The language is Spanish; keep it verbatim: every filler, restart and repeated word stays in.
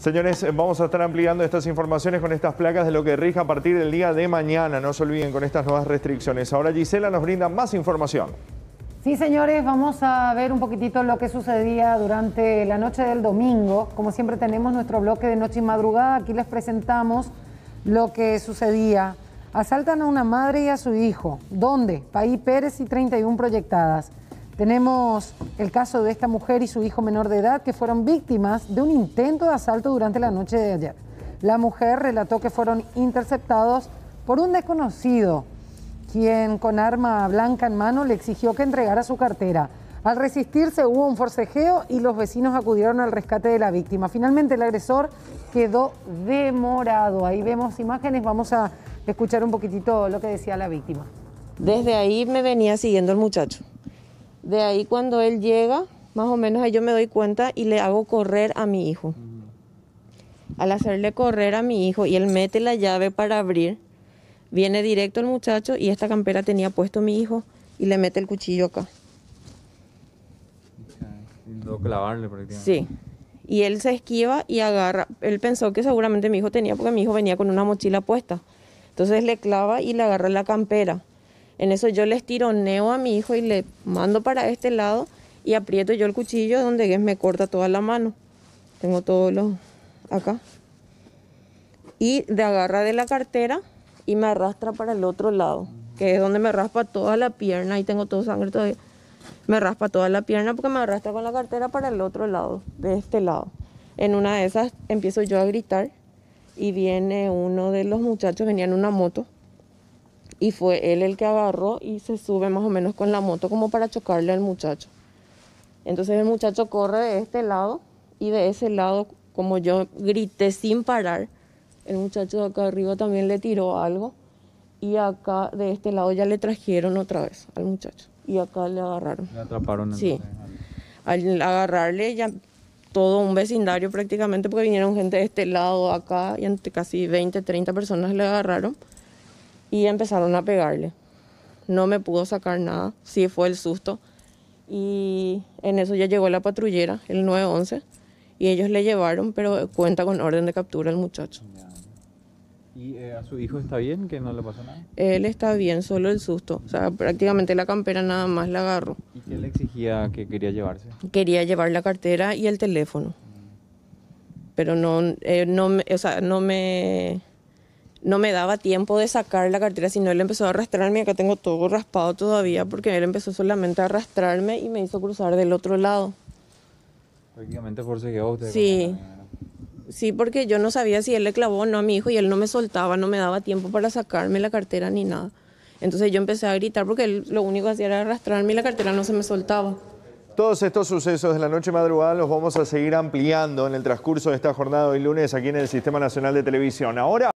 Señores, vamos a estar ampliando estas informaciones con estas placas de lo que rija a partir del día de mañana. No se olviden con estas nuevas restricciones. Ahora Gisela nos brinda más información. Sí, señores, vamos a ver un poquitito lo que sucedía durante la noche del domingo. Como siempre tenemos nuestro bloque de noche y madrugada. Aquí les presentamos lo que sucedía. Asaltan a una madre y a su hijo. ¿Dónde? Paí Pérez y treinta y una proyectadas. Tenemos el caso de esta mujer y su hijo menor de edad que fueron víctimas de un intento de asalto durante la noche de ayer. La mujer relató que fueron interceptados por un desconocido, quien con arma blanca en mano le exigió que entregara su cartera. Al resistirse hubo un forcejeo y los vecinos acudieron al rescate de la víctima. Finalmente el agresor quedó demorado. Ahí vemos imágenes, vamos a escuchar un poquitito lo que decía la víctima. Desde ahí me venía siguiendo el muchacho. De ahí cuando él llega, más o menos ahí yo me doy cuenta y le hago correr a mi hijo. Al hacerle correr a mi hijo y él mete la llave para abrir, viene directo el muchacho y esta campera tenía puesto mi hijo y le mete el cuchillo acá. Intentó clavarle prácticamente. Sí. Y él se esquiva y agarra. Él pensó que seguramente mi hijo tenía, porque mi hijo venía con una mochila puesta. Entonces le clava y le agarra la campera. En eso yo le estironeo a mi hijo y le mando para este lado y aprieto yo el cuchillo donde me corta toda la mano. Tengo todo lo acá. Y de agarra de la cartera y me arrastra para el otro lado, que es donde me raspa toda la pierna y tengo todo sangre todavía. Me raspa toda la pierna porque me arrastra con la cartera para el otro lado, de este lado. En una de esas empiezo yo a gritar y viene uno de los muchachos, venía en una moto. Y fue él el que agarró y se sube más o menos con la moto como para chocarle al muchacho. Entonces el muchacho corre de este lado y de ese lado, como yo grité sin parar, el muchacho de acá arriba también le tiró algo. Y acá de este lado ya le trajeron otra vez al muchacho. Y acá le agarraron. Le atraparon. Sí. Al agarrarle ya todo un vecindario prácticamente, porque vinieron gente de este lado acá y entre casi veinte, treinta personas le agarraron. Y empezaron a pegarle. No me pudo sacar nada, sí fue el susto. Y en eso ya llegó la patrullera, el nueve once, y ellos le llevaron, pero cuenta con orden de captura al muchacho. ¿Y eh, a su hijo está bien, que no le pasó nada? Él está bien, solo el susto. O sea, prácticamente la campera nada más la agarró. ¿Y qué le exigía que quería llevarse? Quería llevar la cartera y el teléfono. Pero no, eh, no, me, o sea, no me... No me daba tiempo de sacar la cartera, sino él empezó a arrastrarme. Acá tengo todo raspado todavía porque él empezó solamente a arrastrarme y me hizo cruzar del otro lado. Prácticamente forcejeó usted. Sí, sí, porque yo no sabía si él le clavó o no a mi hijo y él no me soltaba, no me daba tiempo para sacarme la cartera ni nada. Entonces yo empecé a gritar porque él lo único que hacía era arrastrarme y la cartera no se me soltaba. Todos estos sucesos de la noche madrugada los vamos a seguir ampliando en el transcurso de esta jornada de hoy lunes aquí en el Sistema Nacional de Televisión. Ahora...